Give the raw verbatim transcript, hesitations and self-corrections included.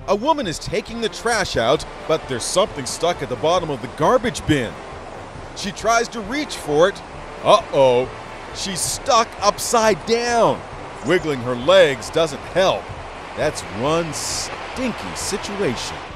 A woman is taking the trash out, but there's something stuck at the bottom of the garbage bin. She tries to reach for it. Uh-oh, she's stuck upside down. Wiggling her legs doesn't help. That's one stinky situation.